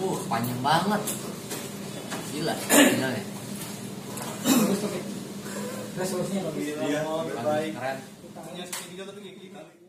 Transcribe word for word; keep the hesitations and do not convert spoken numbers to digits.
Uh, panjang banget. Gila, gila ya. Resolusinya bagus. Iya, baik. Keren. Tangannya segini juga tapi kayak gini.